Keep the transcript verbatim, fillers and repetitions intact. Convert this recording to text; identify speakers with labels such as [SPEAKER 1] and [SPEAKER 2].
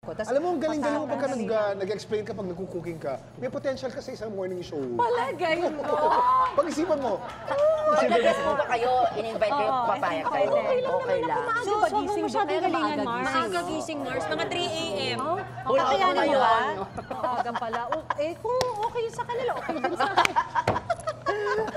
[SPEAKER 1] Tas,
[SPEAKER 2] alam mo, ang galing-galing mo pagka nag-explain ka pag nagkukuking ka, may potential ka sa isang morning show.
[SPEAKER 1] Palagay mo!
[SPEAKER 2] Pag-isipan mo.
[SPEAKER 3] Pag-guest mo ba kayo, in-invite kayo, papayag kayo? Okay lang.
[SPEAKER 1] So, so masyadong galingan, Mars.
[SPEAKER 4] Maaga gising, Mars. Mga three A M
[SPEAKER 1] Kaya naman. Maaga pala. Eh, kung okay sa kanila, okay din sa akin.